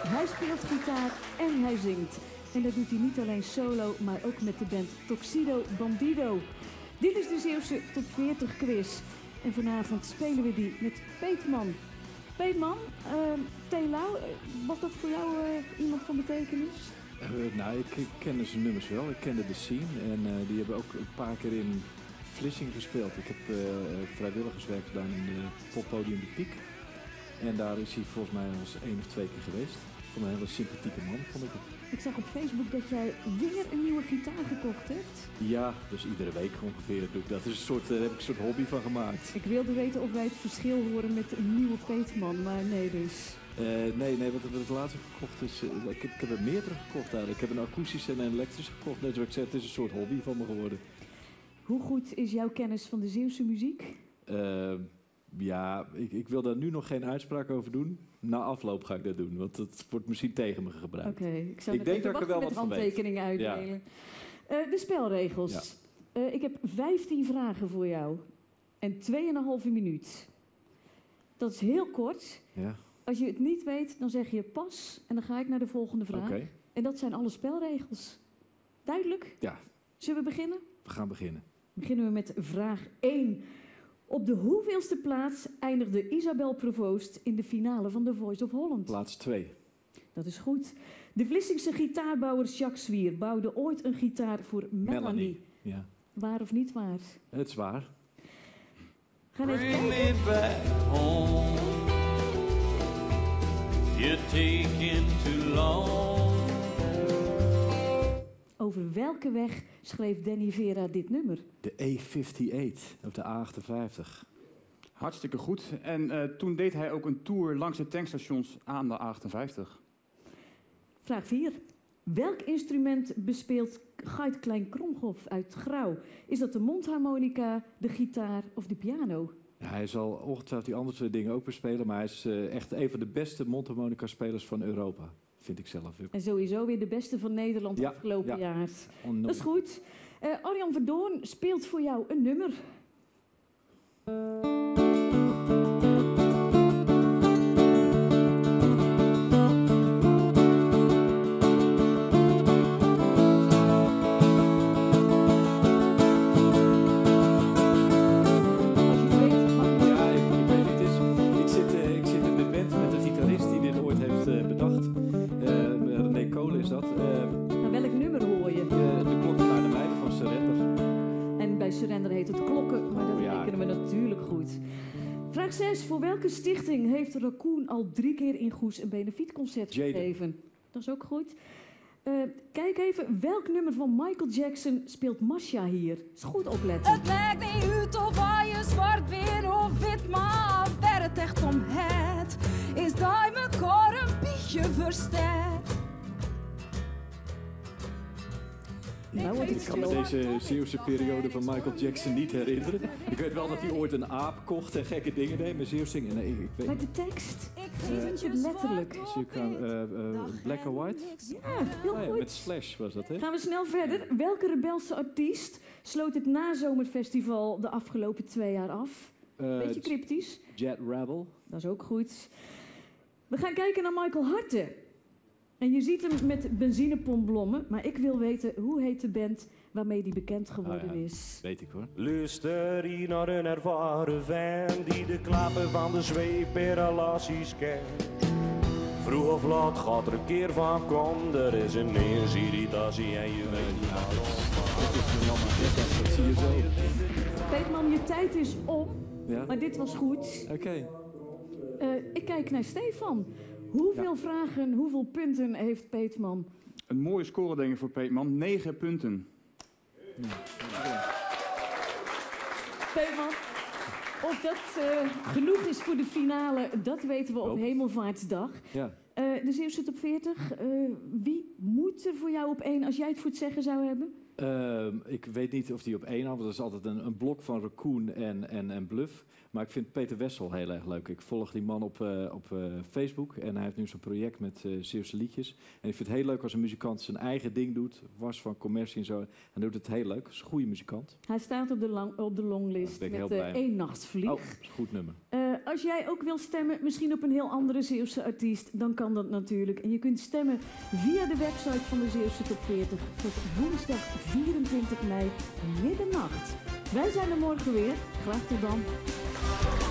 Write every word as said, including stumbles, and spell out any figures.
hij speelt gitaar en hij zingt. En dat doet hij niet alleen solo, maar ook met de band Tuxedo Bandido. Dit is de Zeeuwse Top veertig quiz. En vanavond spelen we die met Peetman. Peetman, uh, Telau, was dat voor jou uh, iemand van betekenis? Uh, nou, ik, ik kende zijn nummers wel. Ik kende de scene. En uh, die hebben ook een paar keer in Vlissingen gespeeld. Ik heb uh, vrijwilligerswerk gedaan in het poppodium De Piek. En daar is hij volgens mij al eens één of twee keer geweest. Van een hele sympathieke man, vond ik het. Ik zag op Facebook dat jij weer een nieuwe gitaar gekocht hebt. Ja, dus iedere week ongeveer doe ik dat. Dus een soort, daar heb ik een soort hobby van gemaakt. Ik wilde weten of wij het verschil horen met een nieuwe Peetman, maar nee dus. Uh, nee, nee, wat ik het laatste gekocht is... Uh, ik, heb, ik heb er meerdere gekocht eigenlijk. Ik heb een akoestische en een elektrische gekocht. Net zoals ik zei, het is een soort hobby van me geworden. Hoe goed is jouw kennis van de Zeeuwse muziek? Uh, ja, ik, ik wil daar nu nog geen uitspraak over doen. Na afloop ga ik dat doen, want het wordt misschien tegen me gebruikt. Oké, okay, ik zou ik denk dat ik er wel wat van weet. handtekeningen uitdelen. Ja. Uh, de spelregels. Ja. Uh, ik heb vijftien vragen voor jou. En twee en een halve minuut. Dat is heel kort. Ja. Als je het niet weet, dan zeg je pas. En dan ga ik naar de volgende vraag. Okay. En dat zijn alle spelregels. Duidelijk? Ja. Zullen we beginnen? We gaan beginnen. Beginnen we met vraag één. Op de hoeveelste plaats eindigde Isabel Provoost in de finale van The Voice of Holland? Plaats twee. Dat is goed. De Vlissingse gitaarbouwer Jacques Zwier bouwde ooit een gitaar voor Melanie. Melanie. Ja. Waar of niet waar? Het is waar. Gaan even kijken. Bring me back home. You're taking too long. Over welke weg schreef Danny Vera dit nummer? De E achtenvijftig, of de A achtenvijftig. Hartstikke goed. En uh, toen deed hij ook een tour langs de tankstations aan de A achtenvijftig. Vraag vier. Welk instrument bespeelt Gait Klein Kromhoff uit Grauw? Is dat de mondharmonica, de gitaar of de piano? Ja, hij zal ongetwijfeld die andere twee dingen ook bespelen, maar hij is uh, echt een van de beste mondharmonica-spelers van Europa. Vind ik zelf. En sowieso weer de beste van Nederland ja, afgelopen ja. jaar. Onno- Dat is goed. Uh, Arjan Verdoorn speelt voor jou een nummer. Surrender heet het Klokken, maar dat ja. rekenen we natuurlijk goed. Vraag zes. Voor welke stichting heeft Raccoon al drie keer in Goes een benefietconcert gegeven? Dat is ook goed. Uh, kijk even, welk nummer van Michael Jackson speelt Masha hier? Is goed opletten. Het lijkt niet uit of je zwart weer of wit, maar waar het echt om het is dat je mekaar een beetje versterkt. Nou, ik kan me deze Zeeuwse periode van Michael Jackson niet herinneren. Ik weet wel dat hij ooit een aap kocht en gekke dingen deed met Zeeuws zingen. Nee, ik weet... Maar de tekst? Ik vind het letterlijk. Uh, uh, Black or White? Ja, heel oh, ja, goed. met Slash was dat, hè? Gaan we snel verder. Welke rebelse artiest sloot het nazomerfestival de afgelopen twee jaar af? Uh, Beetje cryptisch. Jet Rebel. Dat is ook goed. We gaan kijken naar Michael Harte. En je ziet hem met benzinepompblommen, maar ik wil weten, hoe heet de band waarmee die bekend geworden oh ja, is? Weet ik hoor. Luister hier naar een ervaren fan die de klappen van de zweep en relaties kent. Vroeg of laat gaat er een keer van kom, er is een neersirritatie en je weet niet wat. Dat zie je zo. Peetman, je tijd is om, ja? maar dit was goed. Oké. Okay. Uh, ik kijk naar Stefan. Hoeveel ja. vragen, hoeveel punten heeft Peetman? Een mooie score denk ik voor Peetman. Negen punten. Ja. Peetman, of dat uh, genoeg is voor de finale, dat weten we op oh. Hemelvaartsdag. Ja. Uh, de Zeeuwse Top veertig, uh, wie moet er voor jou op één als jij het voor het zeggen zou hebben? Uh, ik weet niet of die op één had, want dat is altijd een, een blok van Raccoon en, en, en Bluff. Maar ik vind Peter Wessel heel erg leuk. Ik volg die man op, uh, op uh, Facebook en hij heeft nu zo'n project met uh, Zeeuwse liedjes. En ik vind het heel leuk als een muzikant zijn eigen ding doet, was van commercie en zo. En doet het heel leuk. Hij is een goede muzikant. Hij staat op de, lang, op de longlist met uh, één nachtvlieg. Oh, dat is een goed nummer. Uh, als jij ook wil stemmen, misschien op een heel andere Zeeuwse artiest, dan kan dat natuurlijk. En je kunt stemmen via de website van de Zeeuwse Top veertig tot woensdag vierentwintig mei, middernacht. Wij zijn er morgen weer. Graag tot dan.